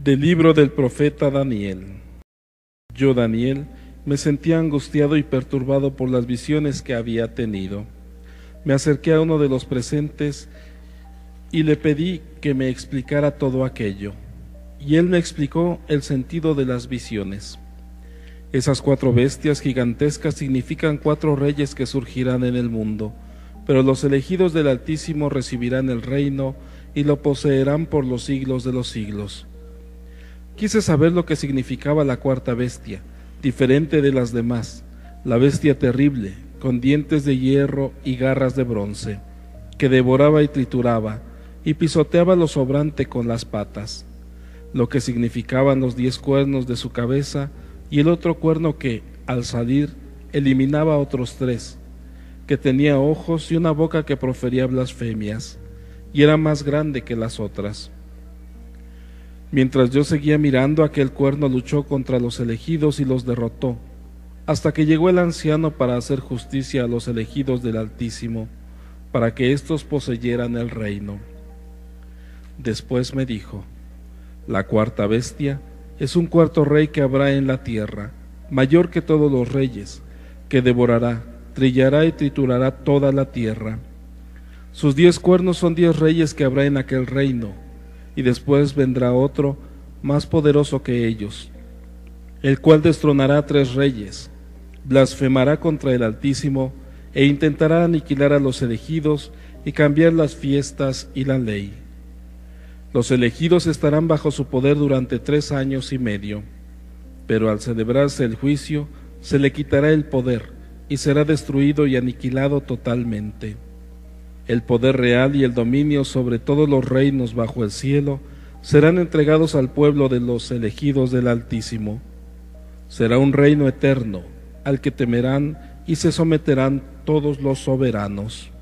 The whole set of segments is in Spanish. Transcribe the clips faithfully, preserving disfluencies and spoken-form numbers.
Del libro del profeta Daniel. Yo, Daniel, me sentía angustiado y perturbado por las visiones que había tenido. Me acerqué a uno de los presentes y le pedí que me explicara todo aquello. Y él me explicó el sentido de las visiones. Esas cuatro bestias gigantescas significan cuatro reyes que surgirán en el mundo, pero los elegidos del Altísimo recibirán el reino y lo poseerán por los siglos de los siglos. Quise saber lo que significaba la cuarta bestia, diferente de las demás, la bestia terrible, con dientes de hierro y garras de bronce, que devoraba y trituraba, y pisoteaba lo sobrante con las patas, lo que significaban los diez cuernos de su cabeza, y el otro cuerno que, al salir, eliminaba otros tres, que tenía ojos y una boca que profería blasfemias, y era más grande que las otras. Mientras yo seguía mirando, aquel cuerno luchó contra los elegidos y los derrotó, hasta que llegó el anciano para hacer justicia a los elegidos del Altísimo, para que éstos poseyeran el reino. Después me dijo: la cuarta bestia es un cuarto rey que habrá en la tierra, mayor que todos los reyes, que devorará, trillará y triturará toda la tierra. Sus diez cuernos son diez reyes que habrá en aquel reino, y después vendrá otro más poderoso que ellos, el cual destronará a tres reyes, blasfemará contra el Altísimo e intentará aniquilar a los elegidos y cambiar las fiestas y la ley. Los elegidos estarán bajo su poder durante tres años y medio, pero al celebrarse el juicio se le quitará el poder y será destruido y aniquilado totalmente. El poder real y el dominio sobre todos los reinos bajo el cielo serán entregados al pueblo de los elegidos del Altísimo. Será un reino eterno, al que temerán y se someterán todos los soberanos.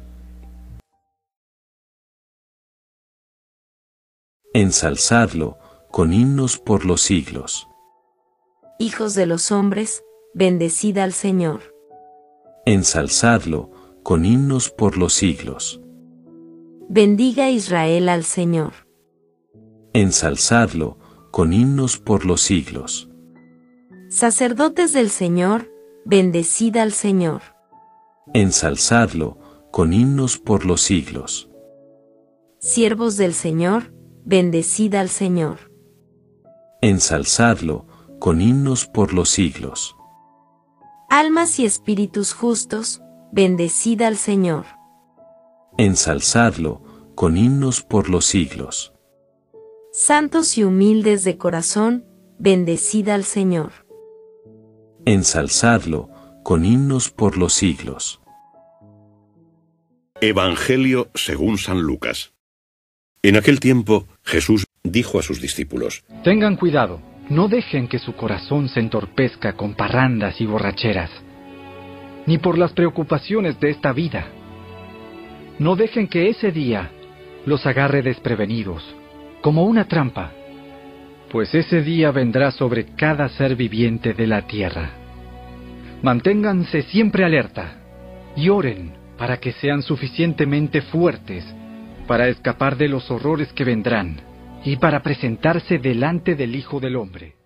Ensalzadlo con himnos por los siglos. Hijos de los hombres, bendecid al Señor. Ensalzadlo con himnos por los siglos. Bendiga Israel al Señor. Ensalzadlo con himnos por los siglos. Sacerdotes del Señor, bendecid al Señor. Ensalzadlo con himnos por los siglos. Siervos del Señor, bendecid al Señor. Ensalzadlo con himnos por los siglos. Almas y espíritus justos, bendecid al Señor. Ensalzadlo con himnos por los siglos. Santos y humildes de corazón, bendecid al Señor. Ensalzadlo con himnos por los siglos. Evangelio según San Lucas. En aquel tiempo, Jesús dijo a sus discípulos: Tengan cuidado, no dejen que su corazón se entorpezca con parrandas y borracheras, ni por las preocupaciones de esta vida. No dejen que ese día los agarre desprevenidos, como una trampa, pues ese día vendrá sobre cada ser viviente de la tierra. Manténganse siempre alerta y oren para que sean suficientemente fuertes para escapar de los horrores que vendrán y para presentarse delante del Hijo del Hombre.